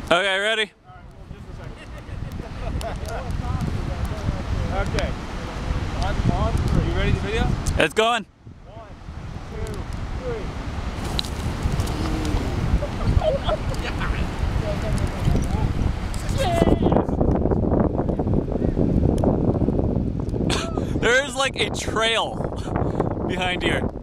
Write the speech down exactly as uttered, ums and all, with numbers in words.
Okay, ready? Okay. On, on three. You ready to video? It's going. One, two, three. There is like a trail behind here.